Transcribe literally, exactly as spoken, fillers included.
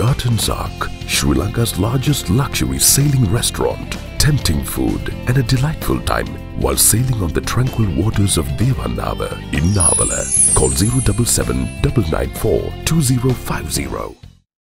Garton's Ark, Sri Lanka's largest luxury sailing restaurant, tempting food and a delightful time while sailing on the tranquil waters of Devanavar in Navala. Call zero seven seven nine nine four two zero five zero.